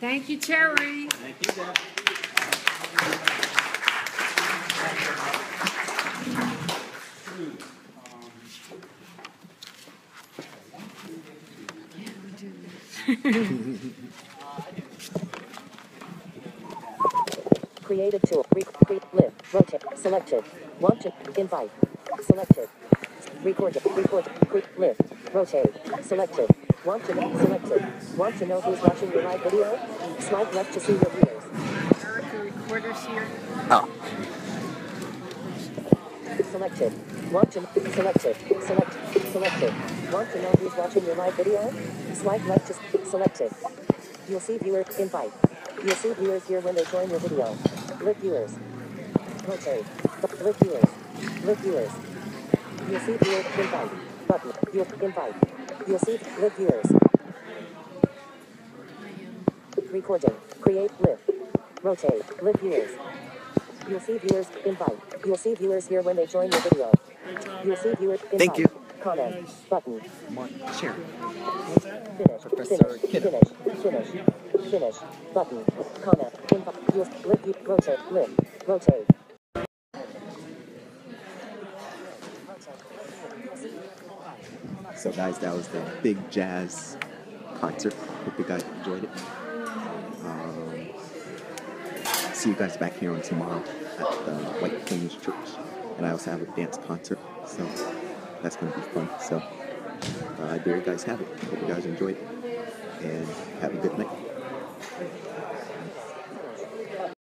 Thank you, Terry. Thank you, Deb. Creative tool. Live. Rotate. Selected. Want to. Invite. Selected. Record. Live. Rotate. Selected. Want to. Selected. Want to know who's watching your live video? Swipe left to see your viewers. Eric, the recorder's here. Oh. Selected. Want to. Selected. Selected. Want to know who's watching your live video? Swipe left to. Selected. You'll see viewer. Invite. You'll see viewers here when they join your video. Live viewers. Rotate. Live viewers. Live viewers. You'll see viewers. Invite. Button. You'll invite. You'll see live viewers. Recording. Create. Live. Rotate. Live viewers. You'll see viewers. Invite. You'll see viewers here when they join your video. You'll see viewers. Invite. Thank you. Comment. Button. Mark, share. Finish. Professor Kiddo. Finish. Button. Comment. Invite. You'll live. Rotate. Live. Rotate. So guys, that was the Big Jazz concert. Hope you guys enjoyed it. See you guys back here on tomorrow at the White Plains Church. And I also have a dance concert, so that's going to be fun. So there you guys have it. Hope you guys enjoyed it. And have a good night.